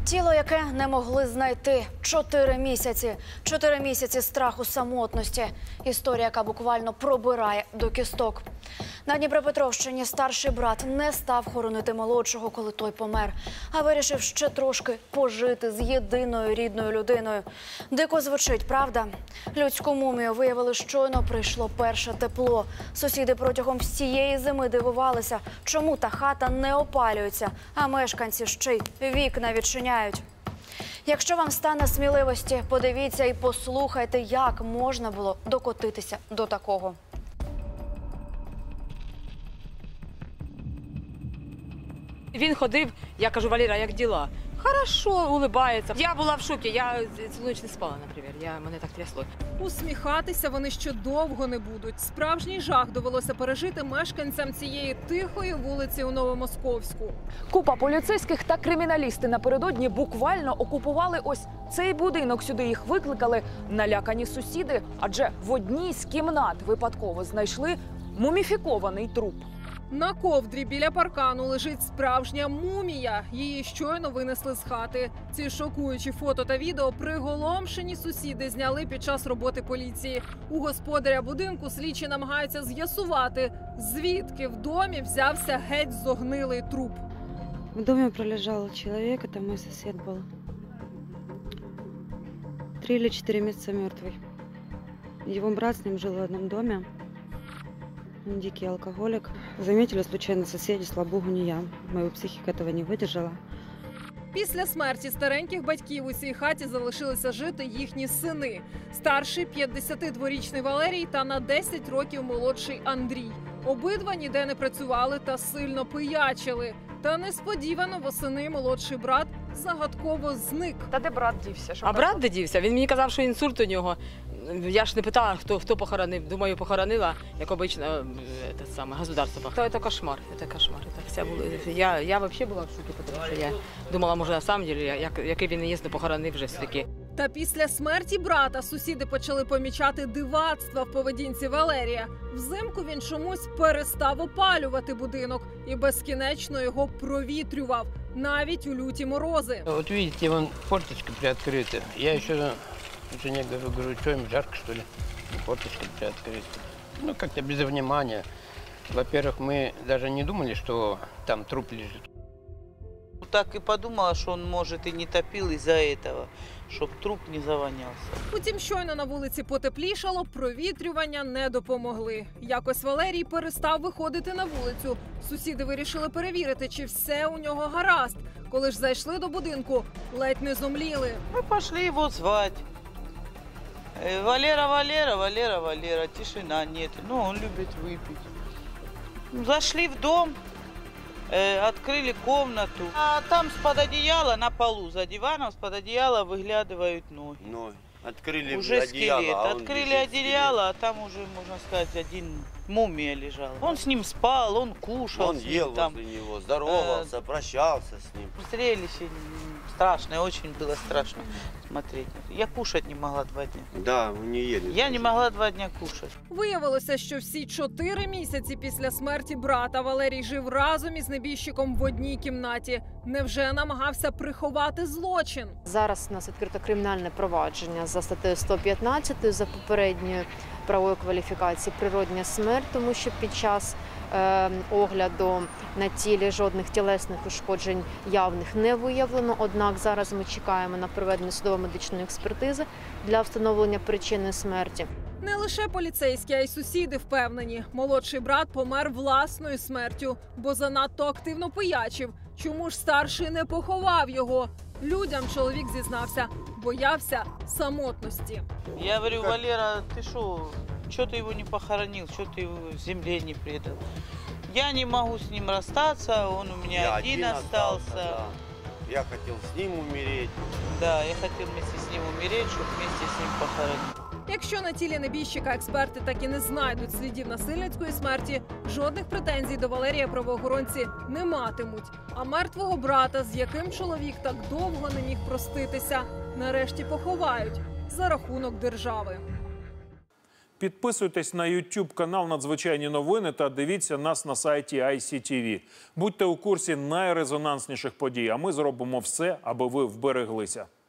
Тіло, яке не могли знайти. 4 місяці. 4 місяці страху самотності. Історія, яка буквально пробирає до кісток. На Дніпропетровщині старший брат не став хоронити молодшого, коли той помер, а вирішив ще трошки пожити з єдиною рідною людиною. Дико звучить, правда? Людську мумію виявили, щойно прийшло перше тепло. Сусіди протягом всієї зими дивувалися, чому та хата не опалюється, а мешканці ще й вікна відчиняють. Якщо вам стане сміливості, подивіться і послухайте, як можна було докотитися до такого. Він ходив, я кажу: Валера, як діла? Хорошо, улибається. Я була в шокі, я цілу ніч не спала, наприклад, мене так трясло. Усміхатися вони ще довго не будуть. Справжній жах довелося пережити мешканцям цієї тихої вулиці у Новомосковську. Купа поліцейських та криміналісти напередодні буквально окупували ось цей будинок. Сюди їх викликали налякані сусіди, адже в одній з кімнат випадково знайшли муміфікований труп. На ковдрі біля паркану лежить справжня мумія. Її щойно винесли з хати. Ці шокуючі фото та відео приголомшені сусіди зняли під час роботи поліції. У господаря будинку слідчі намагаються з'ясувати, звідки в домі взявся геть зогнилий труп. В доме пролежал человек, это мой сосед был. 3 или 4 месяца мертвый. Его брат с ним жил в одном доме. Он дикий алкоголик. Заметили случайно соседи, слава богу, не я. Моя психика этого не выдержала. Після смерті стареньких батьків у цій хаті залишилися жити їхні сини. Старший 52-річний Валерій та на 10 років молодший Андрій. Обидва ніде не працювали та сильно пиячили. Та несподівано восени молодший брат загадково зник. Та де брат дівся? А брат де дівся? Він мені казав, що інсульт у нього. Я ж не питала, хто похоронив. Думаю, похоронила, як обично, государство. Це кошмар, це кошмар. Я взагалі була в шокі, тому що я думала, може, на самом деле, який він є, не похоронив вже все-таки. Та після смерті брата сусіди почали помічати дивацтва в поведінці Валерія. Взимку він чомусь перестав опалювати будинок і безкінечно його провітрював, навіть у люті морози. От бачите, вон форточка приоткрита. Я ще жене говорю, что им жарко, что ли? Форточка приоткрыта. Ну, как-то без внимания. Во-первых, мы даже не думали, что там труп лежит. Так и подумала, что он, может, и не топил из-за этого, щоб труп не завонявся. Утім, щойно на вулиці потеплішало, провітрювання не допомогли. Якось Валерій перестав виходити на вулицю. Сусіди вирішили перевірити, чи все у нього гаразд. Коли ж зайшли до будинку, ледь не зомліли. Мы пошли его звать. Валера, Валера, Валера, Валера. Тишина нет. Ну, он любит выпить. Зашли в дом, открыли комнату. А там с-под одеяла, на полу, за диваном, с-под одеяла выглядывают ноги. Ноги. Открыли Уже одеяло, скелет. а он Открыли лежит одеяло, а там уже, можно сказать, один мумия лежал. Он с ним спал, он кушал. Он с ним, ел там, возле него, здоровался, прощался с ним. Зрелище страшное, очень было страшно смотреть. Я кушать не могла 2 дня. Да, мы не ели. Я не могла 2 дня кушать. Виявилося, що всі 4 місяці після смерті брата Валерій жив разом із небіжчиком в одній кімнаті. Невже намагався приховати злочин? Зараз у нас відкрито кримінальне провадження за статтею 115 за попередньою правовою кваліфікацією «природня смерть», тому що під час огляду на тілі жодних тілесних ушкоджень явних не виявлено. Однак зараз ми чекаємо на проведення судово-медичної експертизи для встановлення причини смерті. Не лише поліцейські, а й сусіди впевнені. Молодший брат помер власною смертю, бо занадто активно пиячив. Чому ж старший не поховав його? Людям чоловік зізнався, боявся самотності. Я говорю: Валера, ты что ты его не похоронил, что ты его земле не предал? Я не могу с ним расстаться, он у меня Я один остался. Да. Я хотел с ним умереть. Да, я хотел вместе с ним умереть, чтобы вместе с ним похоронить. Якщо на тілі небіжчика експерти так і не знайдуть слідів насильницької смерті, жодних претензій до Валерія правоохоронці не матимуть. А мертвого брата, з яким чоловік так довго не міг проститися, нарешті поховають за рахунок держави. Підписуйтесь на YouTube канал «Надзвичайні новини» та дивіться нас на сайті ICTV. Будьте у курсі найрезонансніших подій, а ми зробимо все, аби ви вбереглися.